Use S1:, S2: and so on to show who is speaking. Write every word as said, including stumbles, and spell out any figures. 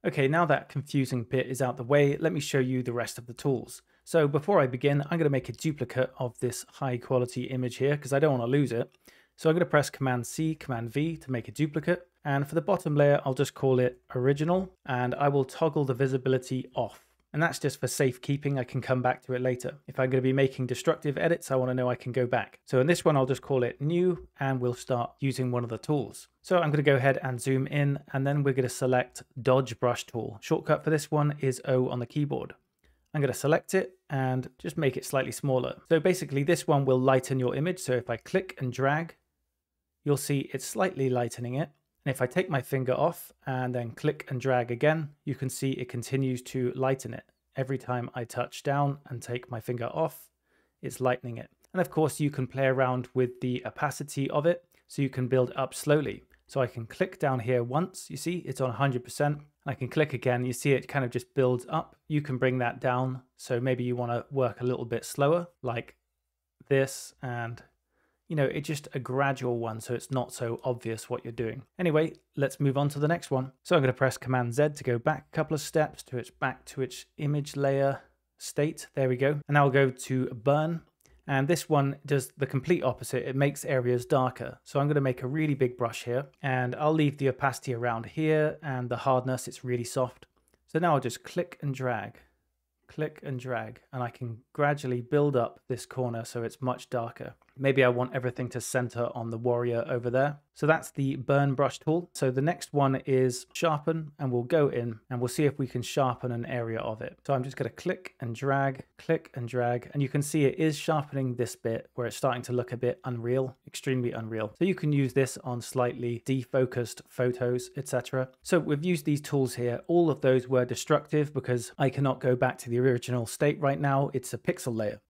S1: Okay, now that confusing bit is out the way, let me show you the rest of the tools. So before I begin, I'm going to make a duplicate of this high quality image here because I don't want to lose it. So I'm going to press Command C, Command V to make a duplicate. And for the bottom layer, I'll just call it Original, and I will toggle the visibility off. And that's just for safekeeping. I can come back to it later. If I'm going to be making destructive edits, I want to know I can go back. So in this one, I'll just call it New, and we'll start using one of the tools. So I'm going to go ahead and zoom in, and then we're going to select Dodge Brush Tool. Shortcut for this one is O on the keyboard. I'm going to select it and just make it slightly smaller. So basically this one will lighten your image. So if I click and drag, you'll see it's slightly lightening it. And if I take my finger off and then click and drag again, you can see it continues to lighten it. Every time I touch down and take my finger off, it's lightening it. And of course you can play around with the opacity of it, so you can build up slowly. So I can click down here once, you see it's on one hundred percent. I can click again, you see it kind of just builds up. You can bring that down. So maybe you want to work a little bit slower like this, and you know, it's just a gradual one, so it's not so obvious what you're doing. Anyway, let's move on to the next one. So I'm going to press Command Z to go back a couple of steps to its back to its image layer state. There we go. And now we'll go to Burn. And this one does the complete opposite. It makes areas darker. So I'm going to make a really big brush here, and I'll leave the opacity around here and the hardness. It's really soft. So now I'll just click and drag, click and drag, and I can gradually build up this corner so it's much darker. Maybe I want everything to center on the warrior over there. So that's the burn brush tool. So the next one is sharpen, and we'll go in and we'll see if we can sharpen an area of it. So I'm just going to click and drag, click and drag, and you can see it is sharpening this bit where it's starting to look a bit unreal, extremely unreal. So you can use this on slightly defocused photos, et cetera. So we've used these tools here. All of those were destructive because I cannot go back to the original state right now. It's a pixel layer.